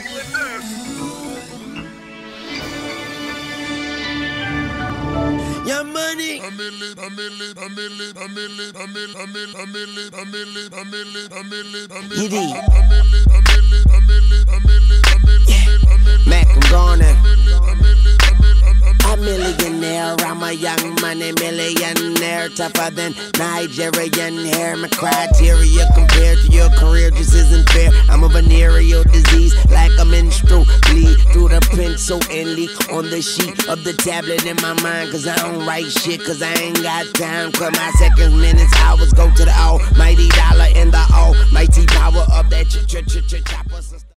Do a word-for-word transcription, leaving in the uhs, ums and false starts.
Your money. Giddy. Mac, I'm gonna. A millionaire, I'm a young money millionaire, tougher than Nigerian hair. My criteria compared to your career just isn't fair. I'm a venereal disease, like a menstrual bleed through the pencil and leak on the sheet of the tablet in my mind. Cause I don't write shit, cause I ain't got time. Cause my seconds, minutes, hours go to the almighty dollar and the almighty power of that ch ch ch ch chopper.